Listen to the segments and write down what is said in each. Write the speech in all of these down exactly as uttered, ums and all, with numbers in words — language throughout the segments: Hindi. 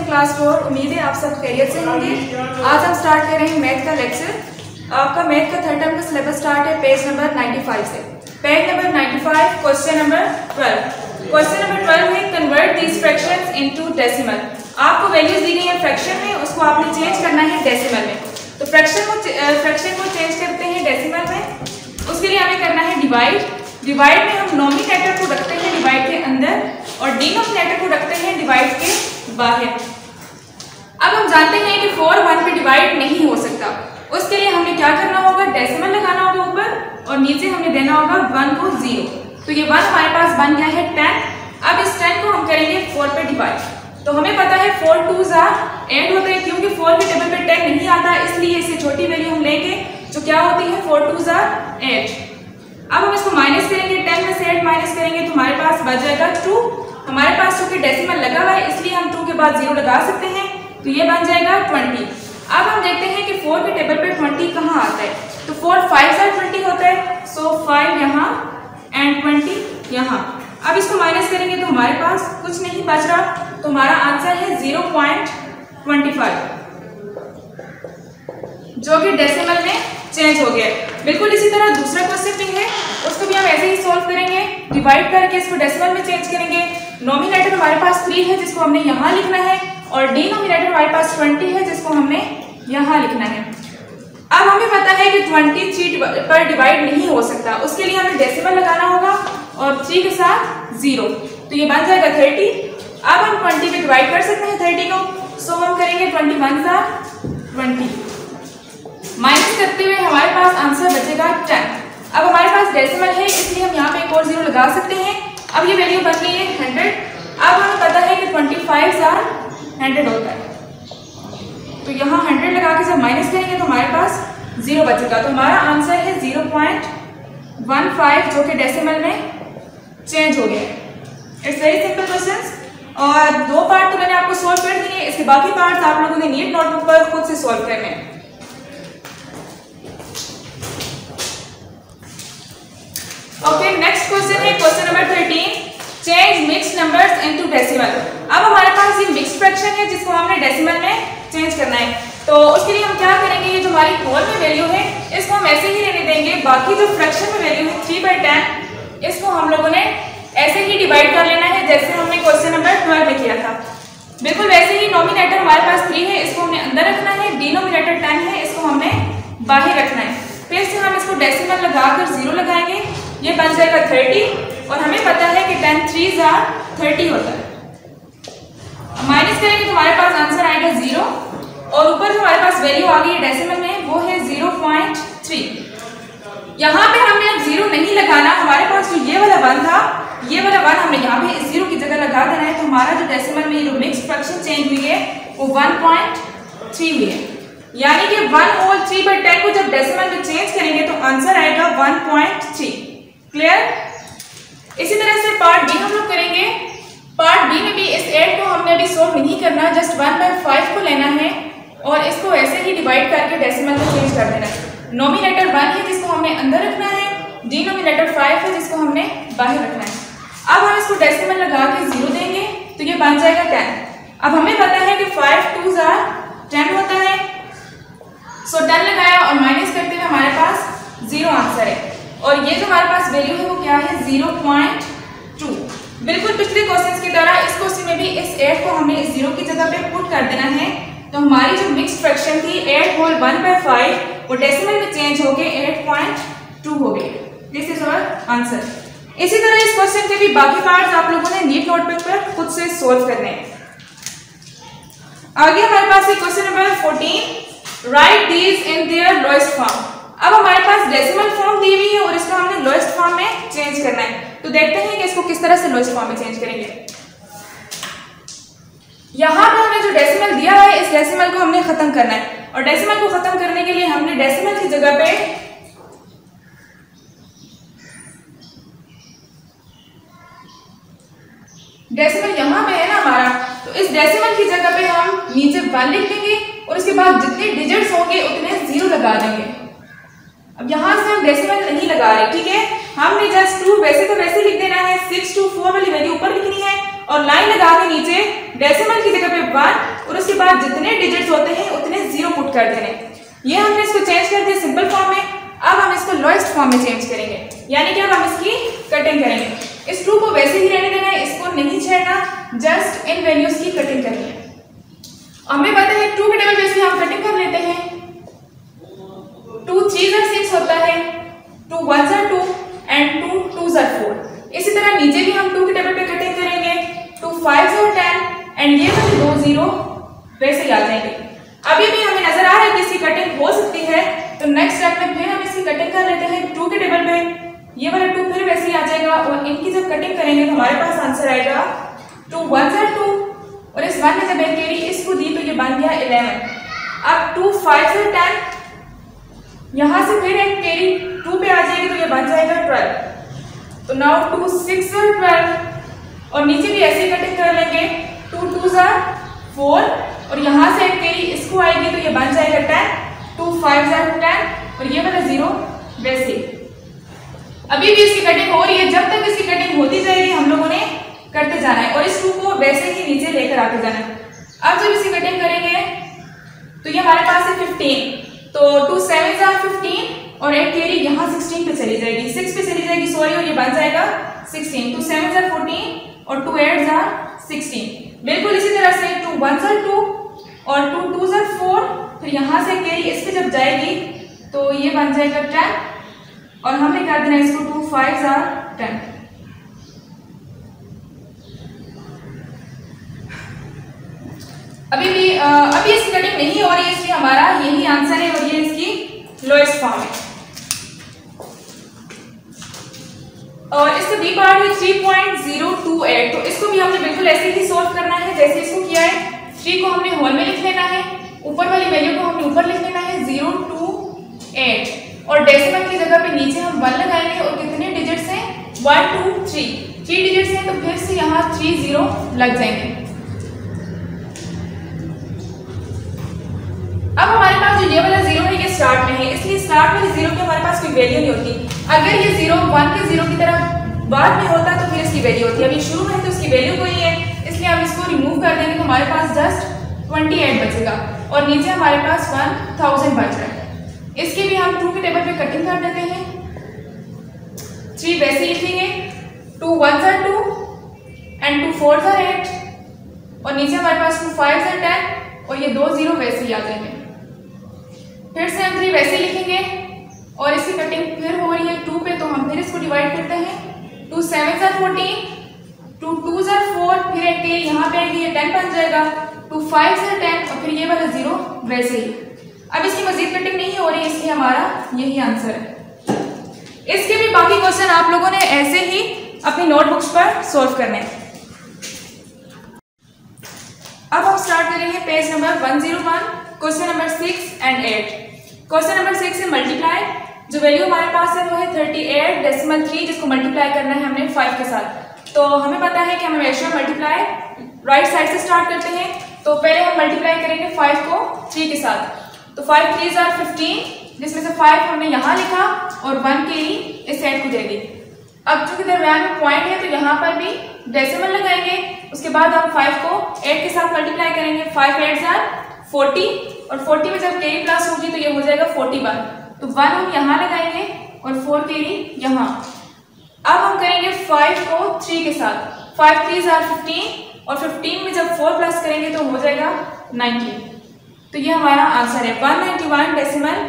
Class four. उम्मीद है आप सब खैरियत से होंगे। आज हम स्टार्ट कर रहे हैं मैथ का लेक्चर। आपका मैथ का थर्ड टर्म का सिलेबस स्टार्ट है पेज नंबर पचानवे से। पेज नंबर पचानवे, question number twelve. Question number twelve है convert these fractions into decimal. आपको वैल्यूज दी गई है फ्रैक्शन में, उसको आपने चेंज करना है डेसिमल में। तो फ्रैक्शन को फ्रैक्शन को चेंज करते हैं डेसिमल में, उसके लिए हमें करना है डिवाइड। डिवाइड में हम नॉमिनेटर को रखते हैं डिवाइड के अंदर और डिनोमिनेटर को रखते हैं डिवाइड के बाहर। अब हम जानते हैं कि फोर वन पे डिवाइड नहीं हो सकता। उसके लिए हमें क्या करना होगा, डेसिमल लगाना होगा ऊपर और नीचे हमें देना होगा वन को जीरो। तो ये वन हमारे पास बन गया है टेन। अब इस टेन को हम करेंगे फोर पे डिवाइड। तो हमें पता है फोर टू जार एट होते हैं, क्योंकि फोर के टेबल पे टेन नहीं आता, इसलिए इससे छोटी वैल्यू हम लेंगे जो क्या होती है फोर टू जार एट। अब हम इसको माइनस करेंगे, टेन में से एट माइनस करेंगे तो हमारे पास बच जाएगा टू। हमारे पास चूंकि डेसिमल लगा हुआ है इसलिए हम टू के बाद जीरो लगा सकते हैं, तो ये बन जाएगा ट्वेंटी। अब हम देखते हैं कि फोर के टेबल पे ट्वेंटी कहाँ आता है। तो फोर फाइव जार ट्वेंटी होता है, सो फाइव यहाँ एंड ट्वेंटी यहाँ। अब इसको माइनस करेंगे तो हमारे पास कुछ नहीं बच रहा, तो हमारा आंसर है जीरो पॉइंट ट्वेंटी फाइव जो कि डेसिमल में चेंज हो गया। बिल्कुल इसी तरह दूसरा क्वेश्चन भी है, उसको भी हम ऐसे ही सॉल्व करेंगे। डिवाइड करके इसको डेसिमल में चेंज करेंगे। नॉमिनेटर हमारे पास थ्री है जिसको हमने यहाँ लिखना है और डिनोमिनेटर हमारे पास ट्वेंटी है जिसको हमने यहाँ लिखना है। अब हमें पता है कि ट्वेंटी थ्री पर डिवाइड नहीं हो सकता, उसके लिए हमें डेसिमल लगाना होगा और थ्री के साथ जीरो, तो ये बन जाएगा थर्टी। अब हम ट्वेंटी पे डिवाइड कर सकते हैं थर्टी को, सो हम करेंगे ट्वेंटी वन सा ट्वेंटी, माइनस करते हुए हमारे पास आंसर बचेगा टेन। अब हमारे पास डेसिमल है इसलिए हम यहाँ पे एक और जीरो लगा सकते हैं। अब ये वैल्यू बन गई है हंड्रेड। अब हमें पता है कि ट्वेंटी फाइव जार हंड्रेड होता है, तो यहाँ हंड्रेड लगा के जब माइनस करेंगे तो हमारे पास जीरो बचेगा। तो हमारा आंसर है जीरो पॉइंट वन फाइव जो कि डेसिमल में चेंज हो गया है। इट्स वेरी सिंपल क्वेश्चन और दो पार्ट तो मैंने आपको सॉल्व कर दिए, इसके बाकी पार्ट आप लोगों ने नीट नोटबुक पर खुद से सॉल्व करने हैं। ओके, नेक्स्ट क्वेश्चन है question number thirteen, change mixed numbers into decimal. अब हमारे पास ये मिक्स्ड फ्रैक्शन है जिसको हमने डेसिमल में चेंज करना है। तो उसके लिए हम क्या करेंगे, ये जो हमारी होल में वैल्यू है इसको हम ऐसे ही रहने देंगे। बाकी जो फ्रैक्शन में वैल्यू है थ्री बाई टेन, इसको हम लोगों ने ऐसे ही डिवाइड कर लेना है जैसे हमने क्वेश्चन नंबर ट्वेल्व में किया था। बिल्कुल वैसे ही नॉमिनेटर हमारे पास थ्री है, इसको हमने अंदर रखना है। डिनोमिनेटर टेन है, इसको हमने बाहर रखना है। फिर से हम इसको डेसिमल लगाकर जीरो लगाएंगे, ये बन जाएगा थर्टी और हमें पता है कि टेन थ्री जार थर्टी होता है। माइनस करेंगे तो हमारे पास आंसर आएगा जीरो और ऊपर जो हमारे पास वैल्यू आ गई है डेसिमल में वो है जीरो पॉइंट थ्री। यहाँ पे हमने अब जीरो नहीं लगाना, हमारे पास जो ये वाला वन था ये वाला वन हमने यहाँ पे इस जीरो की जगह लगा देना है। तो हमारा जो डेसिमल में जो मिक्स्ड फ्रैक्शन चेंज हुई है वो वन पॉइंट थ्री हुई है, यानी कि one whole three by ten को जब डेसिमल में चेंज करेंगे तो आंसर आएगा वन पॉइंट थ्री। क्लियर? इसी तरह से पार्ट बी हम लोग करेंगे। पार्ट बी में भी इस एट को हमने अभी सोल्व नहीं करना, जस्ट वन बाई फाइव को लेना है और इसको ऐसे ही डिवाइड करके डेसिमल में चेंज कर देना है। नॉमिनेटर वन है जिसको हमने अंदर रखना है, डिनोमिनेटर फाइव है जिसको हमने बाहर रखना है। अब हम इसको डेसिमल लगा के जीरो देंगे तो ये बन जाएगा टेन। अब हमें पता है कि फाइव टू जार टेन होता है, सो टेन लगाया और माइनस करते हुए हमारे पास जीरो आंसर है। और ये जो हमारे पास वैल्यू है वो क्या है जीरो पॉइंट टू। बिल्कुल पिछले क्वेश्चन की तरह इस क्वेश्चन में भी इस एट को हमने इस जीरो की जगह पे पुट कर देना है। तो हमारी जो मिक्स्ड फ्रैक्शन थी eight whole one by five वो डेसिमल में चेंज हो गए एट पॉइंट टू हो गए। This is our answer. इसी तरह इस क्वेश्चन के भी बाकी पार्ट्स आप लोगों ने नीट नोटबुक पर खुद से सोल्व करने हैं। आगे हमारे पास है question number fourteen, write these in their lowest form. अब हमारे पास डेसिमल फॉर्म दी हुई है और इसको हमने लोएस्ट फॉर्म में चेंज करना है। तो देखते हैं कि इसको किस तरह से लोएस्ट फॉर्म में चेंज करेंगे। यहाँ पर हमें जो डेसिमल दिया है इस डेसिमल को हमने खत्म करना है और डेसिमल को खत्म करने के लिए हमने डेसिमल की जगह पे डेसिमल यहाँ पे है ना हमारा, तो इस डेसिमल की जगह पे हम नीचे वन लिख देंगे और उसके बाद जितने डिजिट्स होंगे उतने जीरो लगा देंगे। अब यहाँ से हम डेसिमल नहीं लगा रहे, ठीक है, हमने जस्ट टू वैसे तो वैसे लिख देना है, सिक्स टू फोर वाली वैल्यू ऊपर लिखनी है और लाइन लगा के नीचे डेसिमल की जगह पे वन और उसके बाद जितने डिजिट्स होते हैं उतने जीरो पुट कर देने। ये हमने इसको चेंज कर दिया सिंपल फॉर्म में। अब हम इसको लोएस्ट फॉर्म में चेंज करेंगे, यानी कि अब हम इसकी कटिंग करेंगे। इस टू को वैसे ही रहने देना है, इसको नहीं छेड़ना, जस्ट इन वैल्यूज की कटिंग करनी है। हमें पता है टू के टेबल बेस पे हम कटिंग कर लेते हैं। टू थ्री जार सिक्स होता है, टू वन जार टू एंड टू टू जार फोर। इसी तरह नीचे भी हम टू के टेबल पे कटिंग करेंगे। टू फाइव जार टेन एंड ये वाले दो जीरो वैसे ही आ जाएंगे। अभी भी हमें नजर आ रहा है कि इसकी कटिंग हो सकती है, तो नेक्स्ट स्टेप में फिर हम इसकी कटिंग कर लेते हैं टू के टेबल पे। ये वाला टू फिर वैसे ही आ जाएगा और इनकी जब कटिंग करेंगे तो हमारे पास आंसर आएगा टू वन जार टू और इस वन में जब एक कैरी इसको दी तो ये बन गया इलेवन। अब टू फाइव जार टेन, यहां से फिर एक कैरी टू पे आ जाएगी तो ये बन जाएगा ट्वेल्व। तो नाउ टू सिक्स जार ट्वेल्व और नीचे भी ऐसे ही कटिंग कर लेंगे। टू टू जार फोर और यहां से एक कैरी इसको आएगी तो ये बन जाएगा टेन। टू फाइव जार टेन और ये वाला जीरो वैसे। अभी भी इसकी कटिंग हो रही है, जब तक इसकी कटिंग होती जाएगी हम लोगों ने करते जाना है और इस टू को वैसे ही नीचे लेकर आते जाना है। अब जब इसकी कटिंग करेंगे तो ये हमारे पास है फिफ्टीन, तो टू सेवन जार फिफ्टीन और एक कैरी यहाँ सिक्सटीन पे चली जाएगी, सिक्स पे चली जाएगी सॉरी, और ये बन जाएगा सिक्सटीन। टू सेवन जार फोर्टीन और टू एट जार सिक्सटीन। बिल्कुल इसी तरह से टू वन जार टू और टू टू जार फोर, फिर यहाँ से कैरी इस पे जब जाएगी तो ये बन जाएगा टेन और हमने कर देना इसको टू फाइव जार टेन। अभी भी आ, अभी इसकी कटिंग नहीं हो रही है, इसलिए हमारा यही आंसर है और ये इसकी लोएस्ट फॉर्म है। और इसका बी पार्ट है three point zero two eight, तो इसको भी हमने बिल्कुल ऐसे ही सॉल्व करना है जैसे इसको किया है। थ्री को हमने होल में लिख लेना है, ऊपर वाली वैल्यू को हमने ऊपर लिख लेना है जीरो टू एट और डेसिमल की जगह पे नीचे हम वन लगाएंगे और कितने डिजिट्स हैं one two three, three digits हैं तो फिर से यहाँ थ्री जीरो लग जाएंगे। अब हमारे पास जो ये वाला जीरो है ये स्टार्ट में है, इसलिए स्टार्ट वाले जीरो की हमारे पास कोई वैल्यू नहीं होती। अगर ये जीरो वन के जीरो की तरह बाद में होता तो फिर इसकी वैल्यू होती है। अभी शुरू में है तो इसकी वैल्यू कोई है, इसलिए हम इसको रिमूव कर देंगे तो हमारे पास जस्ट ट्वेंटी एट बचेगा और नीचे हमारे पास वन थाउजेंड बच रहा है। इसकी भी हम टू के टेबल पे कटिंग कर देते हैं। थ्री वैसे लिखेंगे, टू वन जार टू एंड टू फोर जार एट और नीचे हमारे पास टू फाइव जार टेन और ये दो जीरो वैसे ही आ जाएंगे। फिर से हम थ्री वैसे लिखेंगे और इसकी कटिंग फिर हो रही है टू पे, तो हम फिर इसको डिवाइड करते हैं। टू सेवन जार फोर्टीन, टू टू जार फोर, फिर एक के यहाँ पे आएगी ये टेन बन जाएगा। टू फाइव जार टेन और फिर ये वाला जीरो वैसे ही। अब इसकी मजीद कटिंग नहीं हो रही, इसलिए हमारा यही आंसर है। इसके भी बाकी क्वेश्चन आप लोगों ने ऐसे ही अपनी नोटबुक्स पर सॉल्व करने हैं। अब हम स्टार्ट करेंगे page number one zero one, question number six and eight. Question number six है मल्टीप्लाई। जो वैल्यू हमारे पास है वो है थर्टी एट डेसिमल थ्री, जिसको मल्टीप्लाई करना है हमने फाइव के साथ। तो हमें पता है कि हम हमेशा मल्टीप्लाई राइट साइड से स्टार्ट करते हैं, तो पहले हम मल्टीप्लाई करेंगे फाइव को थ्री के साथ। तो फाइव थ्री जार फिफ्टीन, जिसमें से फाइव हमने यहाँ लिखा और वन के ही इस साइड को दे दी। अब चूंकि दरम्यान में पॉइंट है तो यहाँ पर भी डेसिमल लगाएंगे। उसके बाद हम फाइव को एट के साथ मल्टीप्लाई करेंगे। फाइव एट जार फोर्टी और फोर्टी में जब केरी प्लस होगी तो ये हो जाएगा फोर्टी वन। तो वन हम यहाँ लगाएंगे और फोर केरी यहाँ। अब हम करेंगे फाइव को थ्री के साथ। फाइव थ्री जार फिफ्टीन और फिफ्टीन में जब फोर प्लस करेंगे तो हो जाएगा नाइनटीन। तो ये हमारा आंसर है one ninety one decimal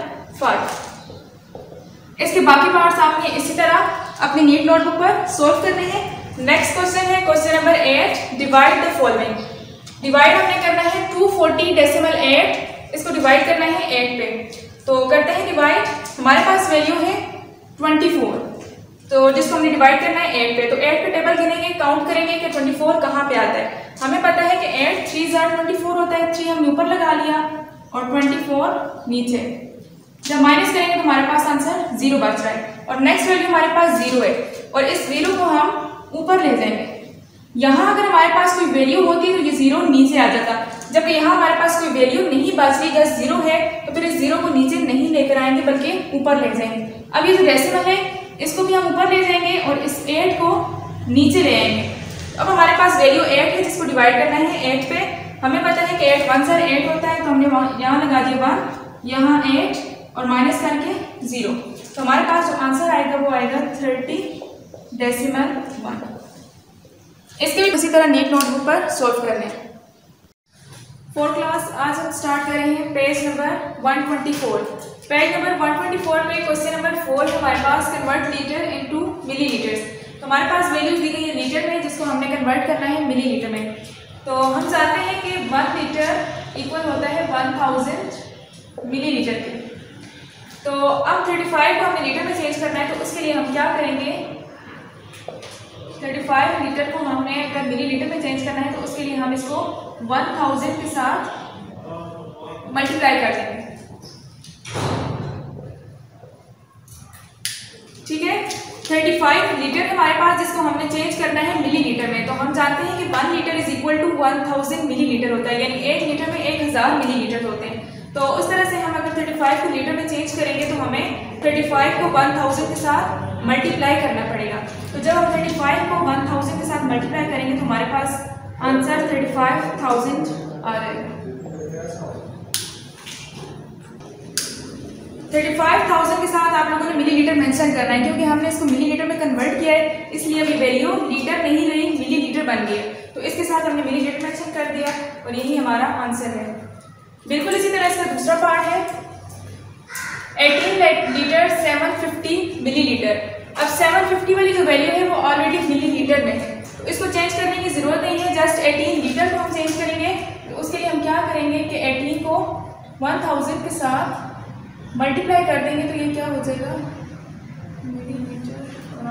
five. इसके बाकी पार्ट्स आपने इसी तरह अपनी नीट नोटबुक पर सोल्व करने हैं। नेक्स्ट क्वेश्चन है question number eight, divide the following. Divide हमने करना है टू फोर्टी डेसिमल एट, इसको डिवाइड करना है एट पे। तो करते हैं डिवाइड। हमारे पास वैल्यू है ट्वेंटी फोर, तो जिसको हमने डिवाइड करना है एट पे। तो एट पे टेबल गिनेंगे, काउंट करेंगे कि ट्वेंटी फोर कहाँ पे आता है। हमें पता है कि एट थ्री जार ट्वेंटी फोर होता है, थ्री हमने ऊपर लगा लिया और ट्वेंटी फोर नीचे। जब माइनस करेंगे तो हमारे पास आंसर जीरो बच रहा है और नेक्स्ट वैल्यू हमारे पास जीरो है और इस जीरो को हम ऊपर ले जाएंगे। यहाँ अगर हमारे पास कोई वैल्यू होती तो ये जीरो नीचे आ जाता, जबकि यहाँ हमारे पास कोई वैल्यू नहीं बच रही, जस्ट जीरो है, तो फिर इस जीरो को नीचे नहीं लेकर आएंगे बल्कि ऊपर ले जाएंगे। अब ये जो डेसिमल है इसको भी हम ऊपर ले जाएंगे और इस एट को नीचे ले आएंगे। अब हमारे पास वैल्यू एट है जिसको डिवाइड करना है एट पे। हमें पता है कि एट वन सर एट होता है, तो हमने यहाँ लगा दिया वन, यहाँ एट और माइनस करके जीरो, तो हमारे पास जो आंसर आएगा वो आएगा थर्टी डेसिमल वन। इसके भी उसी तरह नीट नोटबुक पर सॉल्व करने हैं। फोर्थ क्लास आज हम स्टार्ट कर रहे हैं page number one twenty four. Page number one twenty four पे क्वेश्चन नंबर फोर हमारे पास कन्वर्ट लीटर इनटू मिलीलीटर्स। तो हमारे पास वैल्यूज दी गई है लीटर में, जिसको हमने कन्वर्ट करना है मिलीलीटर में। तो हम जानते हैं कि वन लीटर इक्वल होता है वन थाउजेंड मिलीलीटर के। तो अब थर्टी फाइव को हमें लीटर में चेंज करना है, तो उसके लिए हम क्या करेंगे, थर्टी फाइव लीटर को हमने अगर मिलीलीटर में चेंज करना है तो उसके लिए हम इसको वन थाउजेंड के साथ मल्टीप्लाई कर देंगे। ठीक है, थर्टी फाइव लीटर हमारे पास जिसको हमने चेंज करना है मिलीलीटर में। तो हम जानते हैं कि one litre is equal to one thousand millilitre होता है, यानी एक लीटर में एक हज़ार मिलीलीटर होते हैं। तो उस तरह से हम अगर थर्टी फाइव को लीटर में चेंज करेंगे तो हमें थर्टी फाइव को वन थाउजेंड के साथ मल्टीप्लाई करना पड़ेगा। तो जब हम थर्टी फाइव को वन थाउजेंड के साथ मल्टीप्लाई करेंगे तो हमारे पास आंसर थर्टी फाइव थाउजेंड आ जाएगा। थर्टी फाइव थाउजेंड के साथ आप लोगों ने मिलीलीटर मेंशन करना है, क्योंकि हमने इसको मिलीलीटर में कन्वर्ट किया है, इसलिए अभी वैल्यू लीटर नहीं रही, मिलीलीटर बन गई है। तो इसके साथ हमने मिलीलीटर मेंशन कर दिया और यही हमारा आंसर है। बिल्कुल इसी तरह इसका दूसरा पार्ट है eighteen litre seven fifty millilitre. अब सेवन फिफ्टी वाली जो वैल्यू है वो ऑलरेडी मिलीलीटर में है, तो इसको चेंज करने की जरूरत नहीं है, जस्ट एटीन लीटर को हम चेंज करेंगे। तो उसके लिए हम क्या करेंगे कि एटीन को वन थाउजेंड के साथ मल्टीप्लाई कर देंगे, तो ये क्या हो जाएगा मिलीलीटर।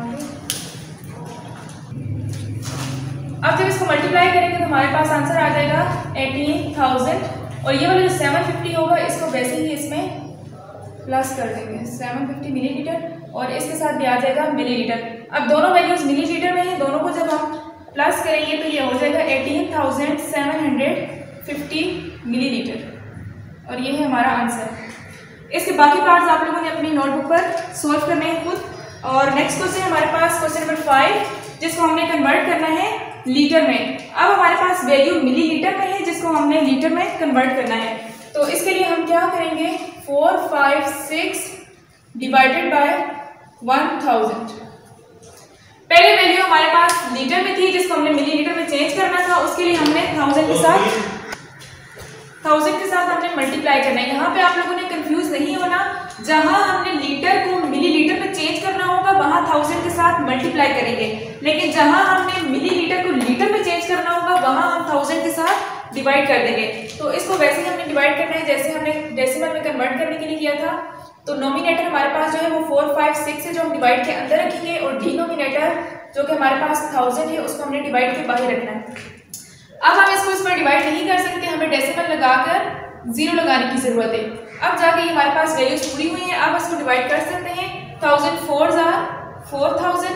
अब जब इसको मल्टीप्लाई करेंगे तो हमारे पास आंसर आ जाएगा एटीन थाउजेंड, और ये वाला जो सेवन फिफ्टी होगा इसको वैसे ही इसमें प्लस कर देंगे, सेवन फिफ्टी मिलीलीटर और इसके साथ भी आ जाएगा मिलीलीटर। अब दोनों वैल्यूज मिलीलीटर में हैं, दोनों को जब हम प्लस करेंगे तो ये हो जाएगा eighteen thousand seven hundred fifty millilitre, और ये है हमारा आंसर। इसके बाकी पार्ट्स आप लोगों ने अपनी नोटबुक पर सॉल्व करने हैं खुद। और नेक्स्ट क्वेश्चन हमारे पास क्वेश्चन नंबर फाइव, जिसको हमने कन्वर्ट करना है लीटर में। अब हमारे पास वैल्यू मिलीलीटर में है, जिसको हमने लीटर में कन्वर्ट करना है। तो इसके लिए हम क्या करेंगे, four five six divided by one thousand. पहले वैल्यू हमारे पास लीटर में थी, जिसको हमने मिलीलीटर में चेंज करना था, उसके लिए हमने थाउजेंड के साथ थाउजेंड के साथ हमने मल्टीप्लाई करना है। यहाँ पे आप लोगों ने कंफ्यूज नहीं होना, जहां हमने लीटर को मिलीलीटर में चेंज करना होगा वहां थाउजेंड के साथ मल्टीप्लाई करेंगे, लेकिन जहां हमने मिलीलीटर को लीटर में चेंज करना होगा वहां हम थाउजेंड के साथ डिवाइड कर देंगे। तो इसको वैसे ही हमने डिवाइड करना है जैसे हमने डेसिमल में कन्वर्ट करने के लिए किया था। तो नोमिनेटर हमारे पास जो है वो फोर फाइव सिक्स है, जो हम डिवाइड के अंदर रखेंगे, और डिनोमिनेटर जो कि हमारे पास थाउजेंड है उसको हमने डिवाइड के बाहर रखना है। अब हम इसको इस पर डिवाइड नहीं कर सकते, हमें डेसिमल लगाकर जीरो लगाने की जरूरत है। अब जाके ये हमारे पास वैल्यूज पूरी हुई हैं, अब इसको डिवाइड कर सकते हैं। थाउजेंड फोर जार फोर थाउजेंड,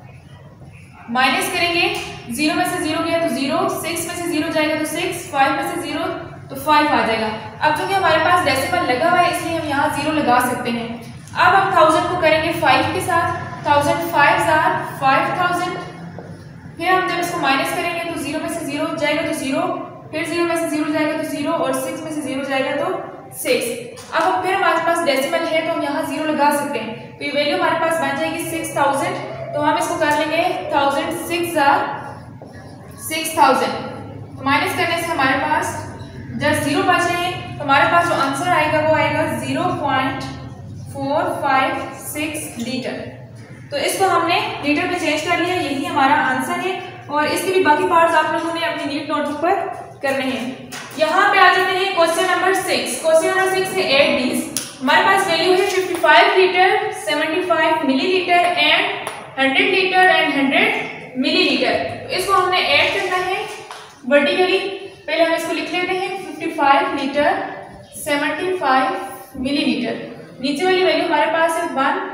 माइनस करेंगे, जीरो में से जीरो गया तो जीरो, सिक्स में से जीरो जाएगा तो सिक्स, फाइव में से जीरो तो फाइव आ जाएगा। अब जो कि हमारे पास डेसिमल लगा हुआ है इसलिए हम यहाँ जीरो लगा सकते हैं। अब हम थाउजेंड को करेंगे फाइव के साथ, थाउजेंड फाइव जार फाइव थाउजेंड, फिर हम जब इसको माइनस करेंगे तो जीरो में से जीरो जाएगा तो जीरो, फिर जीरो में से जीरो जाएगा तो जीरो, और सिक्स में से जीरो जाएगा तो सिक्स। अब हम फिर हमारे पास डेसिमल है तो हम यहाँ जीरो लगा सकते हैं, तो ये वैल्यू हमारे पास बन जाएगी सिक्स थाउजेंड। तो हम इसको कर लेंगे थाउजेंड सिक्स जार सिक्स थाउजेंड, तो माइनस करने से हमारे पास जब जीरो बच रहे हैं तो हमारे पास जो आंसर आएगा वो आएगा zero point four five six litre. तो इसको हमने लीटर में चेंज कर लिया, यही हमारा आंसर है। और इसके भी बाकी पार्ट्स आप लोगों ने अपनी नीट नोटबुक पर करने हैं। यहाँ पे आ जाते हैं question number six. Question number six है एट डीज। हमारे पास वैल्यू है fifty five litre, seventy five millilitre and hundred litre and hundred millilitre. तो इसको हमने ऐड करना है वर्टिकली। पहले हम इसको लिख लेते हैं fifty five litre seventy five millilitre. नीचे वाली वैल्यू हमारे पास है one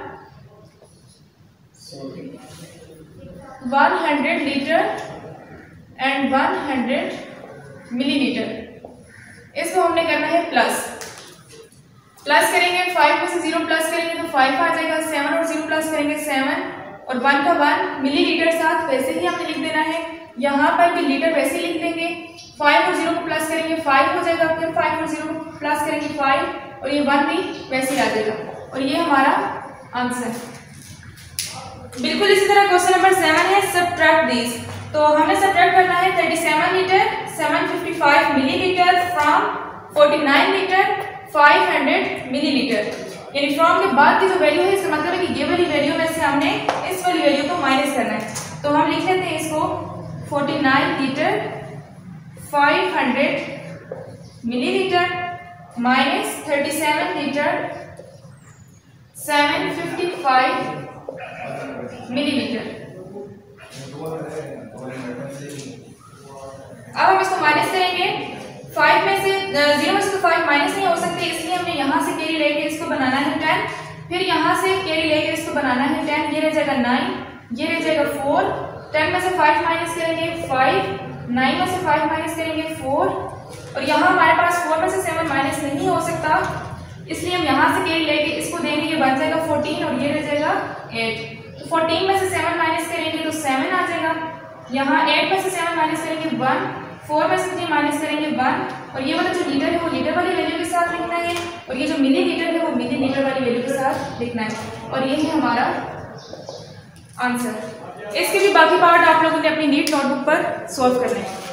one hundred litre and one hundred millilitre. इसको हमने करना है प्लस प्लस करेंगे, फाइव में से जीरो प्लस करेंगे तो फाइव आ जाएगा, सेवन और जीरो प्लस करेंगे सेवन, और वन का वन मिलीलीटर साथ वैसे ही हमने लिख देना है यहाँ पर भी लीटर वैसे ही लिख देंगे, फाइव और जीरो को प्लस करेंगे फाइव हो जाएगा, फिर फाइव और जीरो को प्लस करेंगे फाइव और ये वन भी वैसे ही आ जाएगा और ये हमारा आंसर। बिल्कुल इसी तरह क्वेश्चन नंबर सेवन है सब्ट्रैक्ट दीज। तो हमें सब्ट्रैक्ट करना है thirty seven litre seven fifty five millilitre from forty nine litre five hundred millilitre, यानी फ्रॉम के बाद की जो वैल्यू है इसका मतलब है कि ये वाली वैल्यू में से हमने इस वाली वैल्यू को माइनस करना है। तो हम लिख लेते हैं इसको forty nine litre five hundred millilitre minus thirty seven litre seven fifty five millilitre. अब हम इसको माइनस करेंगे, फाइव में से जीरो में से तो फाइव माइनस नहीं हो सकते, इसलिए हमने यहाँ से कैरी लेके इसको बनाना है टेन, फिर यहाँ से कैरी लेके इसको बनाना है टेन, ये रह जाएगा नाइन, ये रह जाएगा फोर, टेन में से फाइव माइनस करेंगे फाइव, नाइन में से फाइव माइनस करेंगे फोर और यहाँ हमारे पास फोर में से सेवन माइनस नहीं हो सकता, इसलिए हम यहाँ से कैरी लेके इसको देंगे, ये बन जाएगा फोर्टीन और ये रह जाएगा एट। तो फोर्टीन में से सेवन माइनस करेंगे तो सेवन आ जाएगा, यहाँ एट में से सेवन माइनस करेंगे वन, फोर में से थ्री माइनस करेंगे वन और ये वाला जो लीटर है वो लीटर वाली वैल्यू के साथ लिखना है और ये जो मिली लीटर है वो मिली लीटर वाली वैल्यू के साथ लिखना है और ये है हमारा आंसर। इसके भी बाकी पार्ट आप लोगों ने अपनी नीट नोटबुक पर सॉल्व करना है।